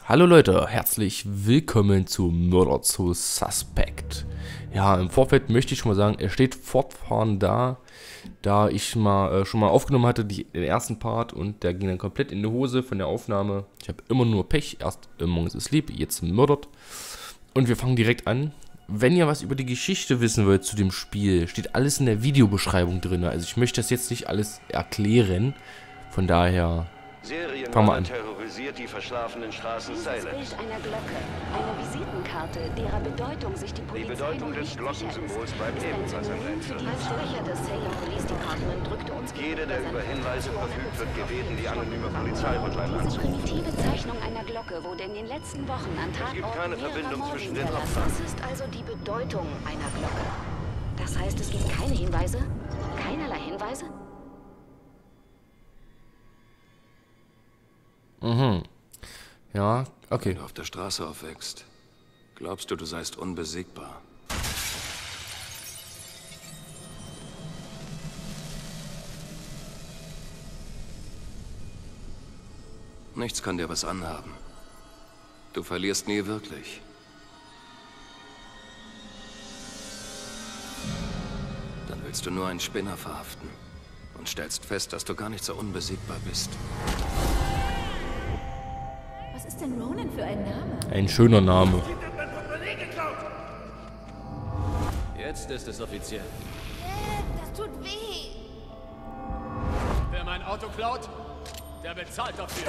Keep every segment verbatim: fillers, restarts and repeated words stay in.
Hallo Leute, herzlich willkommen zu Murder to Suspect. Ja, im Vorfeld möchte ich schon mal sagen, er steht fortfahrend da, da ich mal äh, schon mal aufgenommen hatte, die, den ersten Part, und der ging dann komplett in die Hose von der Aufnahme. Ich habe immer nur Pech, erst Among Us Asleep, jetzt Murdered. Und wir fangen direkt an. Wenn ihr was über die Geschichte wissen wollt zu dem Spiel, steht alles in der Videobeschreibung drin. Also ich möchte das jetzt nicht alles erklären, von daher... Serienmörder terrorisiert die verschlafenen Straßen Silence. Bild einer Glocke, eine Visitenkarte, derer Bedeutung sich die Polizei Die Bedeutung noch des nicht Glockensymbols sicher bleibt ist, ebenfalls ein ein Rätsel. Als Sprecher des Salem Police Department drückte uns Jeder, der über Hinweise verfügt, wird gebeten, die anonyme Polizeihotline Diese anzurufen. primitive Zeichnung einer Glocke wurde in den letzten Wochen an Es gibt Tatorten keine mehrerer Verbindung Morde zwischen den hinterlassen. Opfern. Das ist also die Bedeutung einer Glocke. Das heißt, es gibt keine Hinweise? Keinerlei Hinweise? Mhm. Ja, okay. Wenn du auf der Straße aufwächst, glaubst du, du seist unbesiegbar. Nichts kann dir was anhaben. Du verlierst nie wirklich. Dann willst du nur einen Spinner verhaften und stellst fest, dass du gar nicht so unbesiegbar bist. Was ist denn Ronan für ein Name? Ein schöner Name. Jetzt ist es offiziell. Das tut weh. Wer mein Auto klaut, der bezahlt dafür.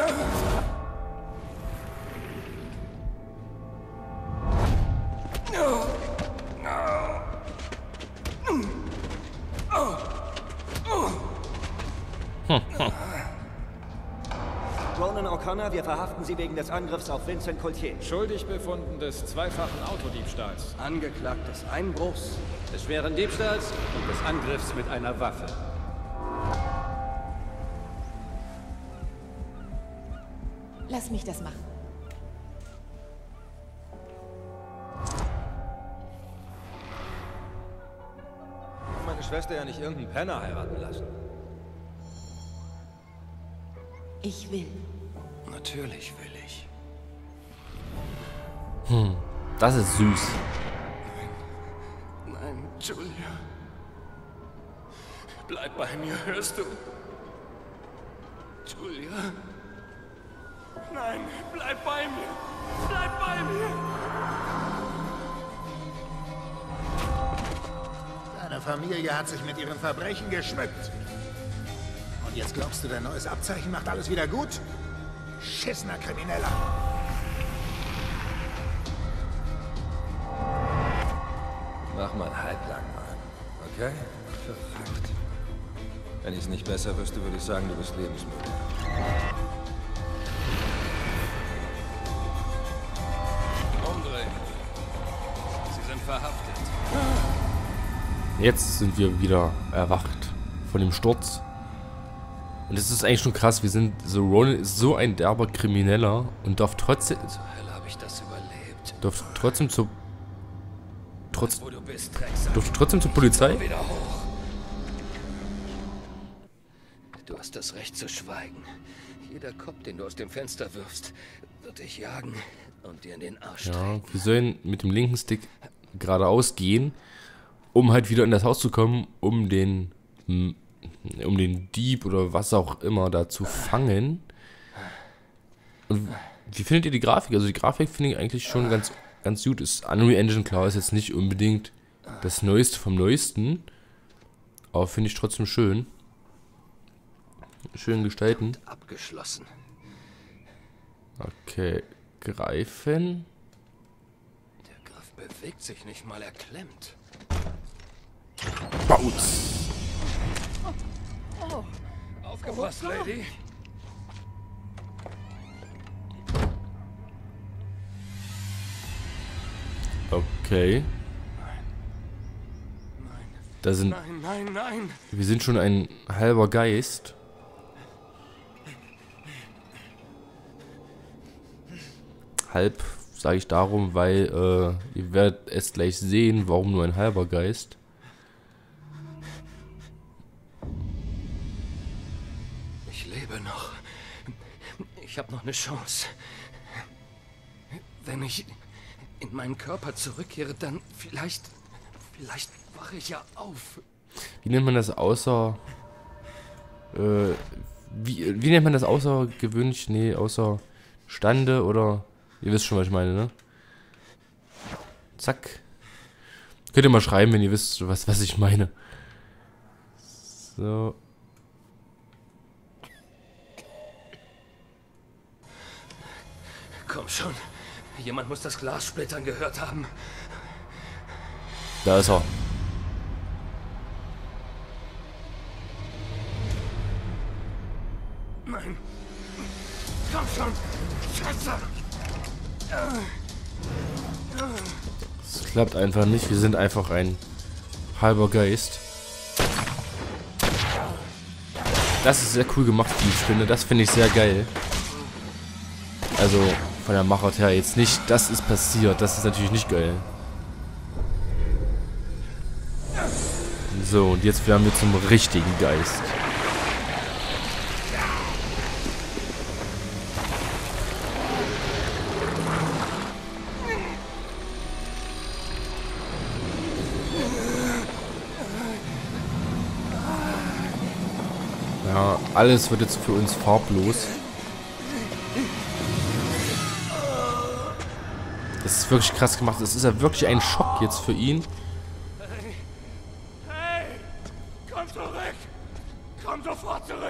Ronan O'Connor, wir verhaften Sie wegen des Angriffs auf Vincent Coultier. Schuldig befunden des zweifachen Autodiebstahls. Angeklagt des Einbruchs, des schweren Diebstahls und des Angriffs mit einer Waffe. Lass mich das machen. Meine Schwester ja nicht irgendeinen Penner heiraten lassen. Ich will. Natürlich will ich. Das ist süß. Nein, Julia. Bleib bei mir, hörst du? Julia. Nein, bleib bei mir. Bleib bei mir. Deine Familie hat sich mit ihren Verbrechen geschmückt. Und jetzt glaubst du, dein neues Abzeichen macht alles wieder gut? Schissener Krimineller. Mach mal halblang, Mann. Okay? Verrückt. Wenn ich es nicht besser wüsste, würde ich sagen, du bist lebensmüde. Umdrehen. Sie sind verhaftet. Jetzt sind wir wieder erwacht von dem Sturz. Und es ist eigentlich schon krass, wir sind so, Ronan ist so ein derber Krimineller und darf trotzdem, Zur Hölle habe ich das überlebt. darf trotzdem zur, trotz, Wo du bist, Drecksack. darf trotzdem zur Polizei? Wieder hoch. Du hast das Recht zu schweigen. Jeder Kopf, den du aus dem Fenster wirfst, wird dich jagen und dir in den Arsch Ja, treten. wir sollen mit dem linken Stick geradeaus gehen, um halt wieder in das Haus zu kommen, um den, um den Dieb oder was auch immer da zu fangen. Und wie findet ihr die Grafik? Also die Grafik finde ich eigentlich schon ganz, ganz gut. Ist Unreal Engine, klar, ist jetzt nicht unbedingt das Neueste vom Neuesten, aber finde ich trotzdem schön. Schön gestalten. Abgeschlossen. Okay, greifen. Der Griff bewegt sich nicht mal, er klemmt. Bautz. Aufgepasst, Lady. Okay. Da sind, Nein, nein, nein. wir sind schon ein halber Geist. Halb sage ich darum, weil äh, ihr werdet es gleich sehen, warum nur ein halber Geist. Ich lebe noch. Ich habe noch eine Chance. wenn ich in meinen Körper zurückkehre, dann vielleicht... Vielleicht wache ich ja auf. Wie nennt man das außer... Äh, wie, wie nennt man das außergewöhnlich? Nee, außerstande oder... Ihr wisst schon, was ich meine, ne? Zack. Könnt ihr mal schreiben, wenn ihr wisst, was, was ich meine. So. Komm schon. Jemand muss das Glas splittern gehört haben. Da ist er. Nein. Komm schon. Scheiße. Es klappt einfach nicht. Wir sind einfach ein halber Geist. Das ist sehr cool gemacht, wie ich finde. Das finde ich sehr geil. Also von der Machart her jetzt nicht, das ist passiert. Das ist natürlich nicht geil. So, und jetzt werden wir zum richtigen Geist. Ja, alles wird jetzt für uns farblos. Das ist wirklich krass gemacht. Das ist ja wirklich ein Schock jetzt für ihn. Hey! Hey! Komm zurück! Komm sofort zurück!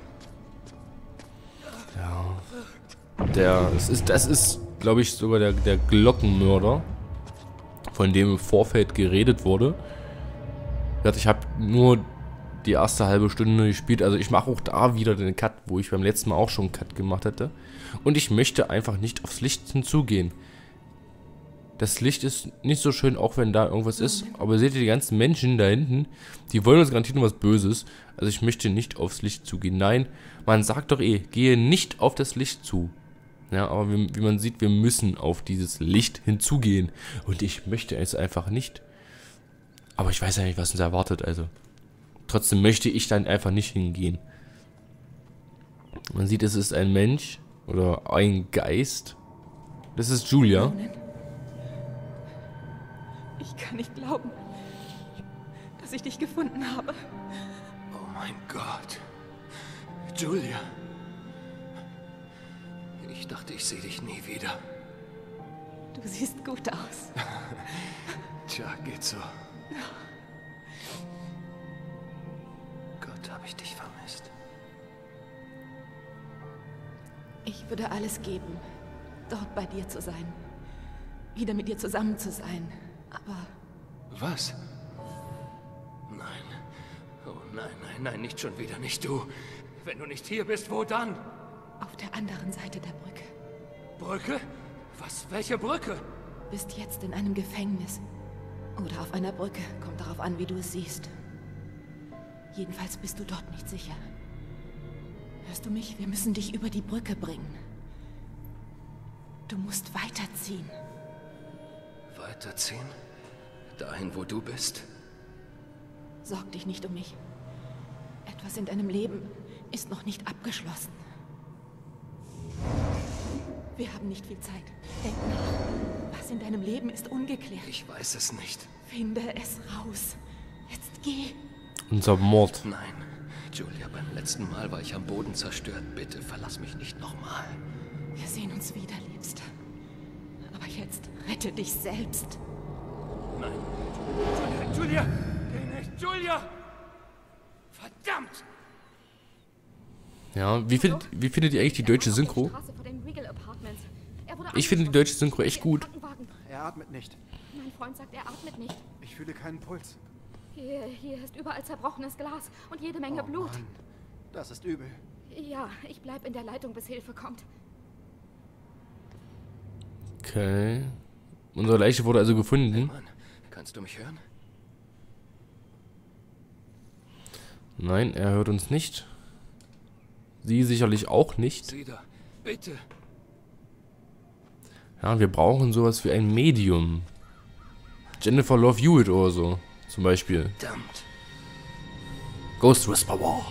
Ja. Der, das ist, das ist, glaube ich, sogar der, der Glockenmörder, von dem im Vorfeld geredet wurde. Ich habe nur die erste halbe Stunde gespielt. Also ich mache auch da wieder den Cut, wo ich beim letzten Mal auch schon einen Cut gemacht hatte. Und ich möchte einfach nicht aufs Licht hinzugehen. Das Licht ist nicht so schön, auch wenn da irgendwas ist. Aber seht ihr die ganzen Menschen da hinten? Die wollen uns garantiert nur was Böses. Also ich möchte nicht aufs Licht zugehen. Nein, man sagt doch eh, gehe nicht auf das Licht zu. Ja, aber wie, wie man sieht, wir müssen auf dieses Licht hinzugehen. Und ich möchte es einfach nicht. Aber ich weiß ja nicht, was uns erwartet, also. Trotzdem möchte ich dann einfach nicht hingehen. Man sieht, es ist ein Mensch oder ein Geist. Das ist Julia. Ich kann nicht glauben, dass ich dich gefunden habe. Oh mein Gott. Julia. Ich dachte, ich sehe dich nie wieder. Du siehst gut aus. Tja, geht so. Gott, habe ich dich vermisst. Ich würde alles geben, dort bei dir zu sein. Wieder mit dir zusammen zu sein. Aber... Was? Nein. Oh nein, nein, nein, nicht schon wieder, nicht du. Wenn du nicht hier bist, wo dann? Auf der anderen Seite der Brücke. Brücke? Was? Welche Brücke? Bist jetzt in einem Gefängnis. Oder auf einer Brücke. Kommt darauf an, wie du es siehst. Jedenfalls bist du dort nicht sicher. Hörst du mich? Wir müssen dich über die Brücke bringen. Du musst weiterziehen. Weiterziehen? Dahin, wo du bist? Sorg dich nicht um mich. Etwas in deinem Leben ist noch nicht abgeschlossen. Wir haben nicht viel Zeit. Denk nach. Was in deinem Leben ist ungeklärt. Ich weiß es nicht. Finde es raus. Jetzt geh. Unser Mord. Nein. Julia, beim letzten Mal war ich am Boden zerstört. Bitte verlass mich nicht nochmal. Wir sehen uns wieder, Liebster. Aber jetzt rette dich selbst. Nein. Julia, Julia! Geh nicht, Julia! Verdammt! Ja, wie findet, wie findet ihr eigentlich die deutsche Synchro? Ich finde die deutsche Synchro echt gut. Er atmet nicht. Mein Freund sagt, er atmet nicht. Ich fühle keinen Puls. Hier, hier ist überall zerbrochenes Glas und jede Menge Oh Blut. Mann, das ist übel. Ja, ich bleib in der Leitung, bis Hilfe kommt. Okay. Unsere Leiche wurde also gefunden. Hey Mann, kannst du mich hören? Nein, er hört uns nicht. Sie sicherlich auch nicht. Sieh da, bitte. Ja, wir brauchen sowas wie ein Medium. Jennifer Love Hewitt oder so, zum Beispiel. Verdammt. Ghost Whisperer.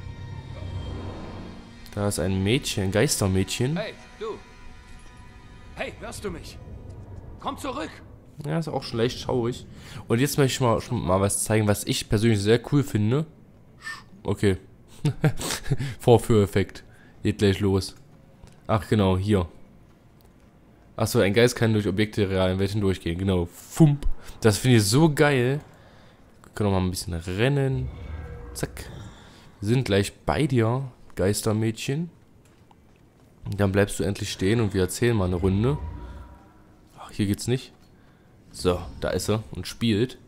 Da ist ein Mädchen, ein Geistermädchen. Hey, du. Hey, hörst du mich? Komm zurück! Ja, ist auch schon leicht schaurig. Und jetzt möchte ich mal, schon mal was zeigen, was ich persönlich sehr cool finde. Okay. Vorführeffekt. Geht gleich los. Ach genau, hier. Achso, ein Geist kann durch Objekte realen Welten durchgehen. Genau. Fump. Das finde ich so geil. Wir können noch mal ein bisschen rennen. Zack. Wir sind gleich bei dir, Geistermädchen. Und dann bleibst du endlich stehen und wir erzählen mal eine Runde. Ach, hier geht's nicht. So, da ist er und spielt.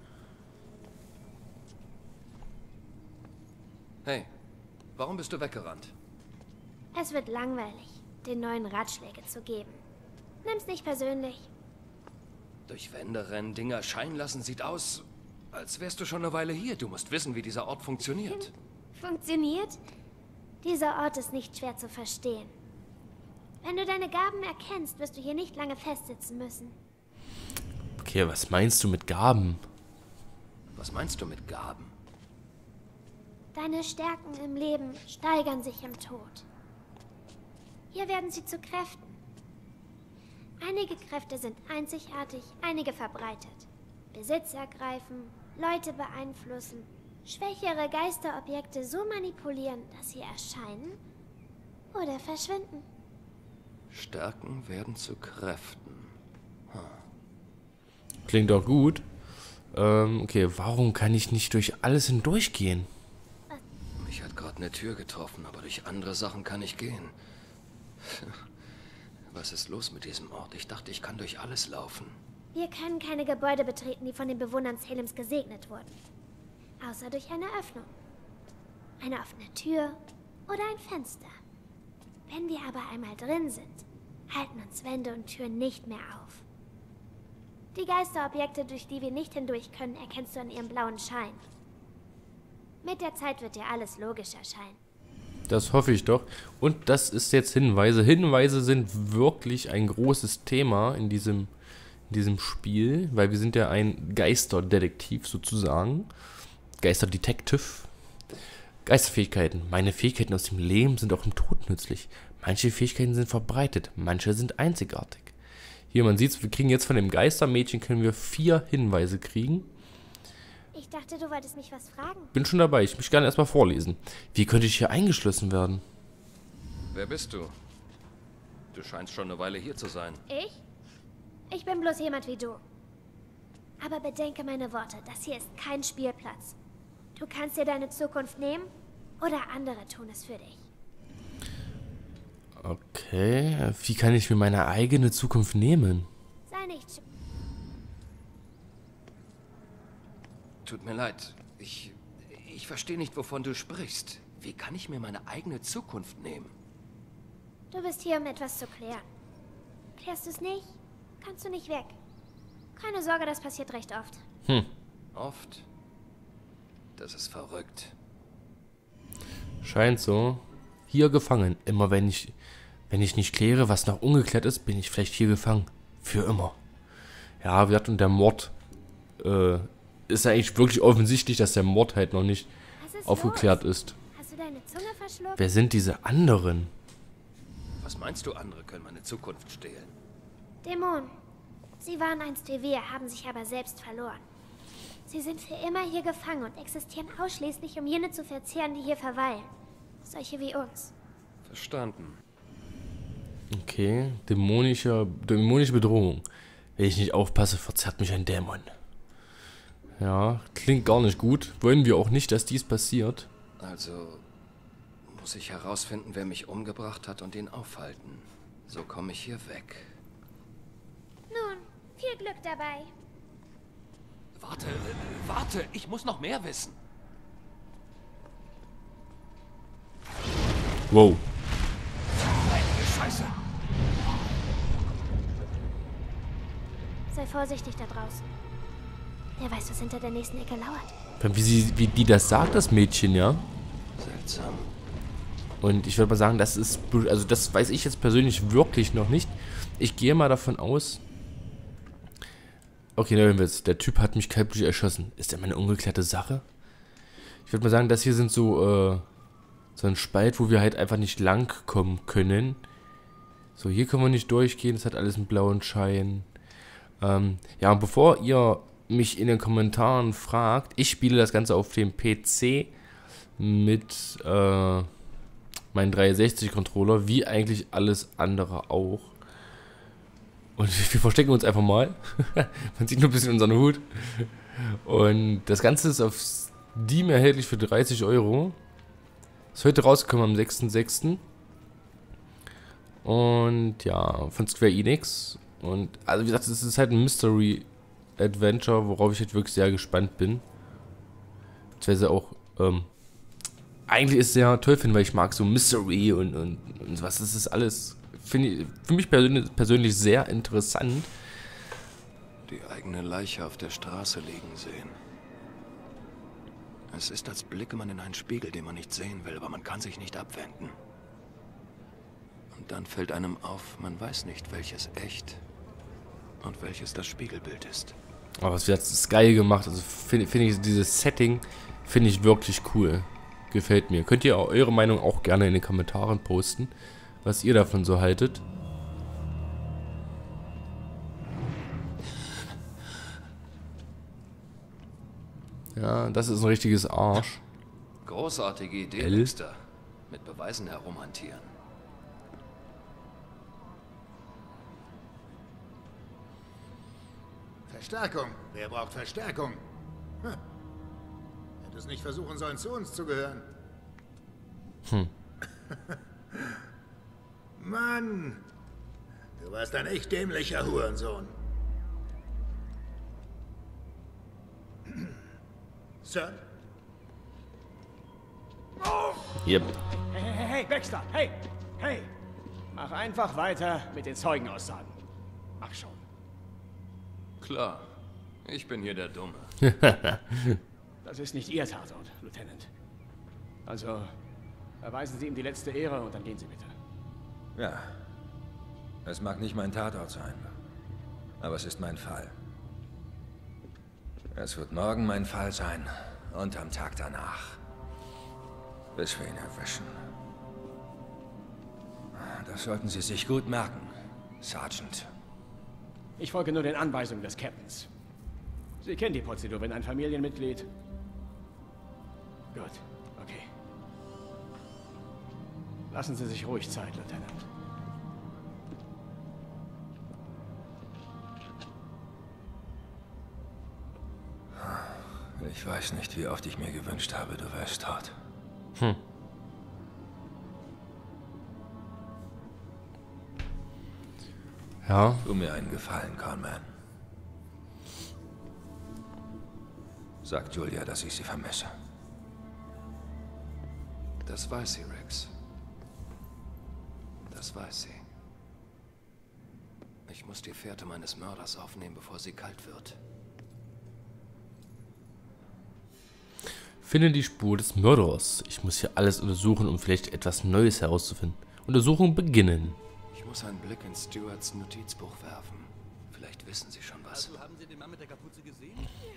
Hey, warum bist du weggerannt? Es wird langweilig, den neuen Ratschläge zu geben. Nimm's nicht persönlich. Durch Wände rennen, Dinge erscheinen lassen, sieht aus, als wärst du schon eine Weile hier. Du musst wissen, wie dieser Ort funktioniert. Funktioniert? Dieser Ort ist nicht schwer zu verstehen. Wenn du deine Gaben erkennst, wirst du hier nicht lange festsitzen müssen. Okay, was meinst du mit Gaben? Was meinst du mit Gaben? Deine Stärken im Leben steigern sich im Tod. Hier werden sie zu Kräften. Einige Kräfte sind einzigartig, einige verbreitet. Besitz ergreifen, Leute beeinflussen, schwächere Geisterobjekte so manipulieren, dass sie erscheinen oder verschwinden. Stärken werden zu Kräften. Hm. Klingt auch gut. Ähm, okay, warum kann ich nicht durch alles hindurchgehen? Mich hat gerade eine Tür getroffen, aber durch andere Sachen kann ich gehen. Was ist los mit diesem Ort? Ich dachte, ich kann durch alles laufen. Wir können keine Gebäude betreten, die von den Bewohnern Salems gesegnet wurden. Außer durch eine Öffnung. Eine offene Tür oder ein Fenster. Wenn wir aber einmal drin sind, halten uns Wände und Türen nicht mehr auf. Die Geisterobjekte, durch die wir nicht hindurch können, erkennst du an ihrem blauen Schein. Mit der Zeit wird dir alles logisch erscheinen. Das hoffe ich doch. Und das ist jetzt Hinweise. Hinweise sind wirklich ein großes Thema in diesem, in diesem Spiel, weil wir sind ja ein Geisterdetektiv sozusagen. Geisterdetective. Geisterfähigkeiten. Meine Fähigkeiten aus dem Leben sind auch im Tod nützlich. Manche Fähigkeiten sind verbreitet, manche sind einzigartig. Hier, man sieht es, wir kriegen jetzt von dem Geistermädchen, können wir vier Hinweise kriegen. Ich dachte, du wolltest mich was fragen. Bin schon dabei, ich möchte gerne erstmal vorlesen. Wie könnte ich hier eingeschlossen werden? Wer bist du? Du scheinst schon eine Weile hier zu sein. Ich? Ich bin bloß jemand wie du. Aber bedenke meine Worte, das hier ist kein Spielplatz. Du kannst dir deine Zukunft nehmen oder andere tun es für dich. Okay, wie kann ich mir meine eigene Zukunft nehmen? Sei nicht... Tut mir leid, ich... Ich verstehe nicht, wovon du sprichst. Wie kann ich mir meine eigene Zukunft nehmen? Du bist hier, um etwas zu klären. Klärst du es nicht, kannst du nicht weg. Keine Sorge, das passiert recht oft. Hm. Oft? Das ist verrückt. Scheint so. Hier gefangen. Immer wenn ich, wenn ich nicht kläre, was noch ungeklärt ist, bin ich vielleicht hier gefangen. Für immer. Ja, wir hatten der Mord. Äh, ist ja eigentlich wirklich offensichtlich, dass der Mord halt noch nicht ist aufgeklärt los? ist. Hast du deine Zunge verschluckt? Wer sind diese anderen? Was meinst du, andere können meine Zukunft stehlen? Dämonen. Sie waren einst wie wir, haben sich aber selbst verloren. Sie sind für immer hier gefangen und existieren ausschließlich, um jene zu verzehren, die hier verweilen. Solche wie uns. Verstanden. Okay, dämonische, dämonische Bedrohung. Wenn ich nicht aufpasse, verzerrt mich ein Dämon. Ja, klingt gar nicht gut. Wollen wir auch nicht, dass dies passiert. Also muss ich herausfinden, wer mich umgebracht hat und ihn aufhalten. So komme ich hier weg. Nun, viel Glück dabei. Warte, äh, warte, ich muss noch mehr wissen. Wow. Scheiße. Sei vorsichtig da draußen. Wer weiß, was hinter der nächsten Ecke lauert. Wie, sie, wie die das sagt, das Mädchen, ja? Seltsam. Und ich würde mal sagen, das ist, also das weiß ich jetzt persönlich wirklich noch nicht. Ich gehe mal davon aus. Okay, da hören wir es. Der Typ hat mich kaltblütig erschossen. Ist der mal eine ungeklärte Sache? Ich würde mal sagen, das hier sind so, äh, so ein Spalt, wo wir halt einfach nicht lang kommen können. So, hier können wir nicht durchgehen. Es hat alles einen blauen Schein. Ähm, ja, und bevor ihr mich in den Kommentaren fragt, ich spiele das Ganze auf dem P C mit äh, meinem dreihundertsechzig Controller, wie eigentlich alles andere auch. Und wir verstecken uns einfach mal. Man sieht nur ein bisschen unseren Hut. Und das Ganze ist auf Steam erhältlich für dreißig Euro. Ist heute rausgekommen am sechsten sechsten Und ja, von Square Enix. Und also wie gesagt, es ist halt ein Mystery Adventure, worauf ich halt wirklich sehr gespannt bin. Beziehungsweise auch, ähm, eigentlich ist es sehr toll finden, weil ich mag so Mystery und, und, und was. Das ist alles, finde ich, für mich persönlich, persönlich sehr interessant. Die eigene Leiche auf der Straße liegen sehen. Es ist, als blicke man in einen Spiegel, den man nicht sehen will, aber man kann sich nicht abwenden. Und dann fällt einem auf, man weiß nicht, welches echt und welches das Spiegelbild ist. Aber es wird ist geil gemacht. Also finde find ich dieses Setting finde ich wirklich cool. Gefällt mir. Könnt ihr eure Meinung auch gerne in den Kommentaren posten, was ihr davon so haltet. Ja, das ist ein richtiges Arsch. Großartige Idee, L. Dexter. Mit Beweisen herumhantieren. Verstärkung. Wer braucht Verstärkung? Hm. Hätte es nicht versuchen sollen, zu uns zu gehören. Hm. Mann! Du warst ein echt dämlicher Hurensohn. Sir? Yep. Hey, hey, hey, Baxter, hey, hey! Mach einfach weiter mit den Zeugenaussagen. Mach schon. Klar. Ich bin hier der Dumme. Das ist nicht Ihr Tatort, Lieutenant. Also, erweisen Sie ihm die letzte Ehre und dann gehen Sie bitte. Ja. Es mag nicht mein Tatort sein, aber es ist mein Fall. Es wird morgen mein Fall sein und am Tag danach. Bis wir ihn erwischen. Das sollten Sie sich gut merken, Sergeant. Ich folge nur den Anweisungen des Captains. Sie kennen die Prozedur, wenn ein Familienmitglied... Gut, okay. Lassen Sie sich ruhig Zeit, Lieutenant. Ich weiß nicht, wie oft ich mir gewünscht habe, du wärst tot. Hm. Ja. Tu mir einen Gefallen, Conman. Sag Julia, dass ich sie vermisse. Das weiß sie, Rex. Das weiß sie. Ich muss die Fährte meines Mörders aufnehmen, bevor sie kalt wird. Finde die Spur des Mörders. Ich muss hier alles untersuchen, um vielleicht etwas Neues herauszufinden. Untersuchung beginnen. Ich muss einen Blick in Stewarts Notizbuch werfen. Vielleicht wissen Sie schon was. Also, haben Sie den Mann mit der Kapuze gesehen?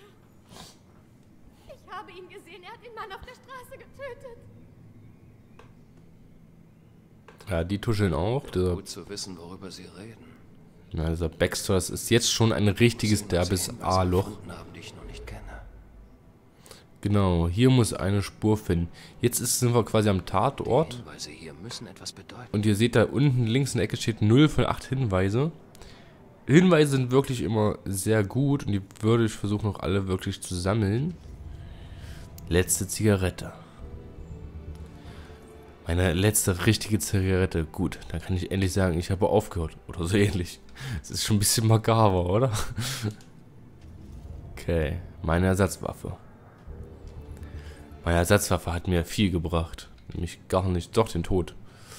Ja. Ich habe ihn gesehen. Er hat den Mann auf der Straße getötet. Ja, die tuscheln auch. Der, Gut zu wissen, worüber Sie reden. na, dieser Baxter, das ist jetzt schon ein richtiges derbes A-Loch. Haben, die ich noch nicht kenne. Genau, hier muss eine Spur finden. Jetzt ist, sind wir quasi am Tatort. Die Hinweise hier müssen etwas bedeuten. Und ihr seht da unten links in der Ecke steht null von acht Hinweise. Hinweise sind wirklich immer sehr gut und die würde ich versuchen auch alle wirklich zu sammeln. Letzte Zigarette. Meine letzte richtige Zigarette. Gut, dann kann ich endlich sagen, ich habe aufgehört. Oder so ähnlich. Es ist schon ein bisschen makaber, oder? Okay, meine Ersatzwaffe. Meine Ersatzwaffe hat mir viel gebracht. Nämlich gar nicht, doch den Tod.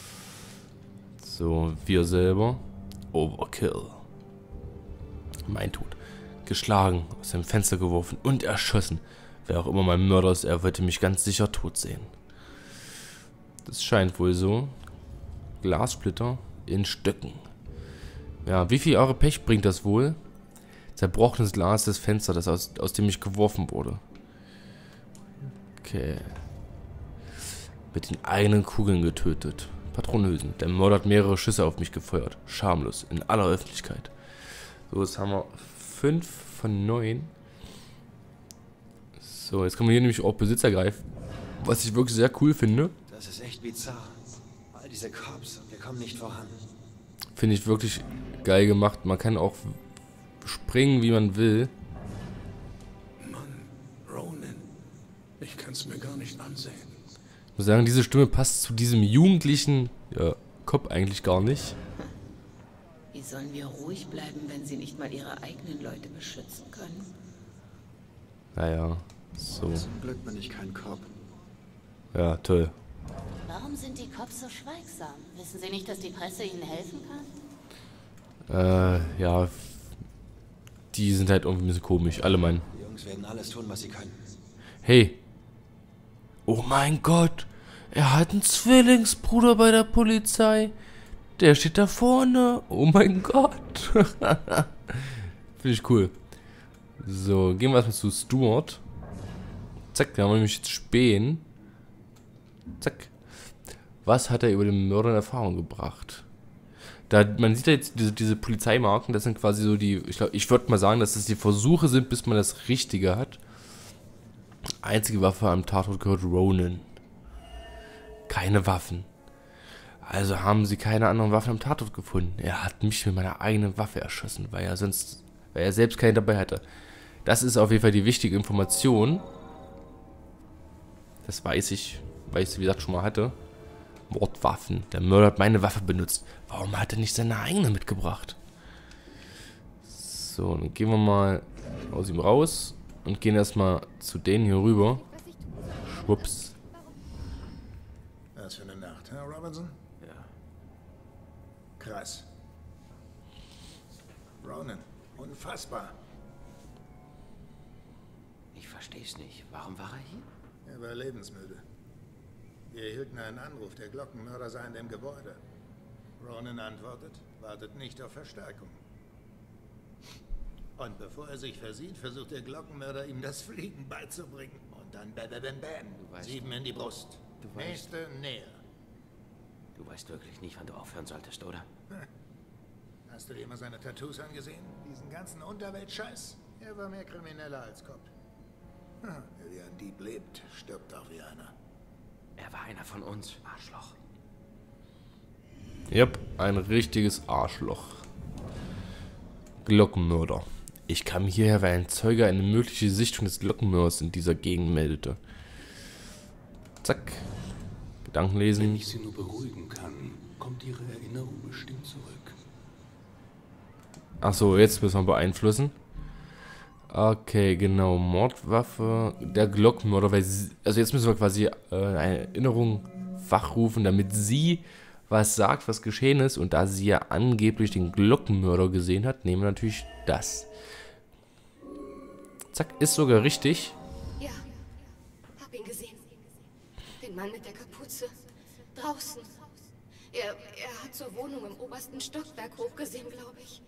So, wir selber. Overkill. Mein Tod. Geschlagen, aus dem Fenster geworfen und erschossen. Wer auch immer mein Mörder ist, er würde mich ganz sicher tot sehen. Das scheint wohl so. Glassplitter in Stücken. Ja, wie viel Jahre Pech bringt das wohl? Zerbrochenes Glas des Fensters, das aus, aus dem ich geworfen wurde. Okay. Mit den eigenen Kugeln getötet. Patronösen. Der Mörder hat mehrere Schüsse auf mich gefeuert. Schamlos. In aller Öffentlichkeit. So, jetzt haben wir fünf von neun. So, jetzt kann man hier nämlich auch Besitz ergreifen. Was ich wirklich sehr cool finde. Das ist echt bizarr. All diese Cops, wir kommen nicht voran. Finde ich wirklich geil gemacht. Man kann auch springen, wie man will. Mann, Ronan. Ich kann es mir gar nicht ansehen. Ich muss sagen, diese Stimme passt zu diesem jugendlichen ja, Cop eigentlich gar nicht. Wie sollen wir ruhig bleiben, wenn sie nicht mal ihre eigenen Leute beschützen können? Naja, so. Zum Glück bin ich kein Cop. Ja, toll. Warum sind die Cops so schweigsam? Wissen sie nicht, dass die Presse ihnen helfen kann? Äh, ja. Die sind halt irgendwie ein bisschen komisch. Alle meinen. Die Jungs werden alles tun, was sie können. Hey. Oh mein Gott. Er hat einen Zwillingsbruder bei der Polizei. Der steht da vorne. Oh mein Gott. Finde ich cool. So, gehen wir erstmal zu Stuart. Zack, da haben wir nämlich jetzt Spähen. Zack. Was hat er über den Mörder in Erfahrung gebracht? Da, man sieht ja jetzt diese, diese Polizeimarken, das sind quasi so die, ich glaube, ich würde mal sagen, dass das die Versuche sind, bis man das Richtige hat. Einzige Waffe am Tatort gehört Ronan. Keine Waffen. Also haben sie keine anderen Waffen am Tatort gefunden. Er hat mich mit meiner eigenen Waffe erschossen, weil er sonst, weil er selbst keine dabei hatte. Das ist auf jeden Fall die wichtige Information. Das weiß ich, weil ich es wie gesagt schon mal hatte. Mordwaffen. Der Mörder hat meine Waffe benutzt. Warum hat er nicht seine eigene mitgebracht? So, dann gehen wir mal aus ihm raus und gehen erstmal zu denen hier rüber. Schwupps. Was für eine Nacht, Herr Robinson? Ja. Krass. Ronan, unfassbar. Ich versteh's nicht. Warum war er hier? Er war lebensmüde. Wir erhielten einen Anruf, der Glockenmörder sei in dem Gebäude. Ronan antwortet, wartet nicht auf Verstärkung. Und bevor er sich versieht, versucht der Glockenmörder, ihm das Fliegen beizubringen. Und dann bam, bam, bam, bam. Sieben in die Brust. Du weißt, Nächste näher. Du weißt wirklich nicht, wann du aufhören solltest, oder? Hast du dir mal seine Tattoos angesehen? Diesen ganzen Unterwelt-Scheiß? Er war mehr Krimineller als Cop. Hm, wer wie ein Dieb lebt, stirbt auch wie einer. Er war einer von uns, Arschloch. Yep, ein richtiges Arschloch. Glockenmörder. Ich kam hierher, weil ein Zeuge eine mögliche Sichtung des Glockenmörders in dieser Gegend meldete. Zack. Gedanken lesen. Wenn ich sie nur beruhigen kann, kommt ihre Erinnerung bestimmt zurück. Achso, jetzt müssen wir beeinflussen. Okay, genau. Mordwaffe. Der Glockenmörder. Weil sie, also jetzt müssen wir quasi äh, eine Erinnerung wachrufen, damit sie was sagt, was geschehen ist. Und da sie ja angeblich den Glockenmörder gesehen hat, nehmen wir natürlich das. Zack, ist sogar richtig. Ja, hab ihn gesehen. Den Mann mit der Kapuze. Draußen. Er, er hat zur Wohnung im obersten Stockwerk hochgesehen, glaube ich.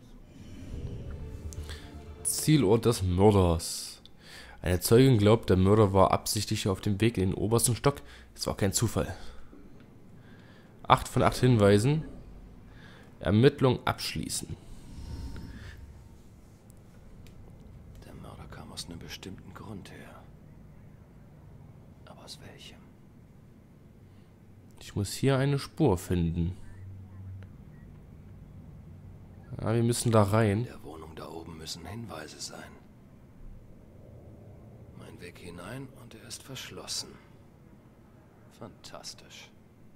Zielort des Mörders. Eine Zeugin glaubt, der Mörder war absichtlich auf dem Weg in den obersten Stock. Es war kein Zufall. Acht von acht Hinweisen. Ermittlung abschließen. Der Mörder kam aus einem bestimmten Grund her. Aber aus welchem? Ich muss hier eine Spur finden. Ja, wir müssen da rein. In der Wohnung da oben müssen Hinweise sein. Mein Weg hinein und er ist verschlossen. Fantastisch.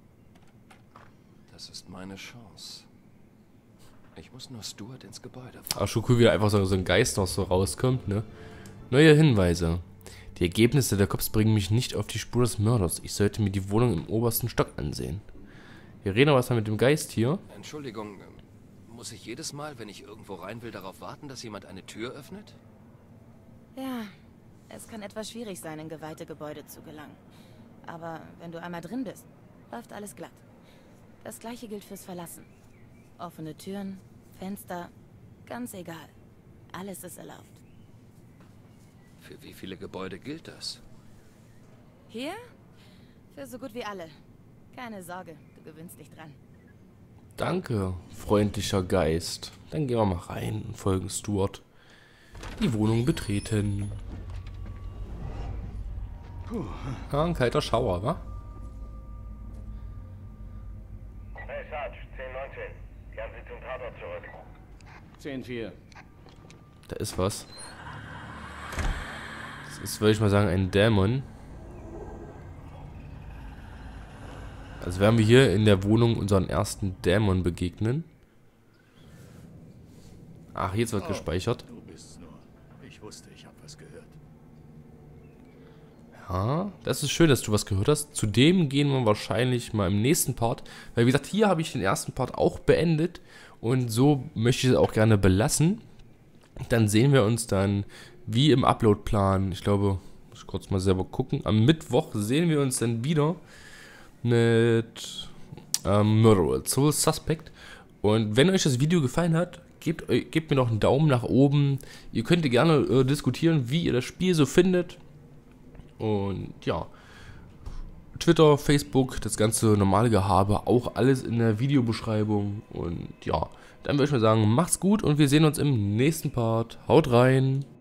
Das ist meine Chance. Ich muss nur Stuart ins Gebäude fahren. Auch schon cool, wie da einfach so, so ein Geist noch so rauskommt, ne? Neue Hinweise. Die Ergebnisse der Cops bringen mich nicht auf die Spur des Mörders. Ich sollte mir die Wohnung im obersten Stock ansehen. Wir reden aber erstmal mit dem Geist hier. Entschuldigung, muss ich jedes Mal, wenn ich irgendwo rein will, darauf warten, dass jemand eine Tür öffnet? Ja, es kann etwas schwierig sein, in geweihte Gebäude zu gelangen. Aber wenn du einmal drin bist, läuft alles glatt. Das gleiche gilt fürs Verlassen. Offene Türen, Fenster, ganz egal. Alles ist erlaubt. Für wie viele Gebäude gilt das? Hier? Für so gut wie alle. Keine Sorge, du gewöhnst dich dran. Danke, freundlicher Geist. Dann gehen wir mal rein und folgen Stuart. Die Wohnung betreten. Ah, ein kalter Schauer, wa? Hey Sarge, zehn neunzehn. Kehren Sie zum Tatort zurück. zehn vier. Da ist was. Das ist, würde ich mal sagen, ein Dämon. Also werden wir hier in der Wohnung unseren ersten Dämon begegnen. Ach, jetzt wird gespeichert. Du bist's nur. Ich wusste, ich habe was gehört. Ja, das ist schön, dass du was gehört hast. Zudem gehen wir wahrscheinlich mal im nächsten Part. Weil wie gesagt, hier habe ich den ersten Part auch beendet. Und so möchte ich es auch gerne belassen. Dann sehen wir uns dann wie im Uploadplan. Ich glaube, muss ich kurz mal selber gucken. Am Mittwoch sehen wir uns dann wieder mit ähm, Murder Soul Suspect. Und wenn euch das Video gefallen hat, gebt, gebt mir noch einen Daumen nach oben. Ihr könnt gerne äh, diskutieren, wie ihr das Spiel so findet. Und ja, Twitter, Facebook, das ganze normale Gehabe, auch alles in der Videobeschreibung. Und ja, dann würde ich mal sagen, macht's gut und wir sehen uns im nächsten Part. Haut rein!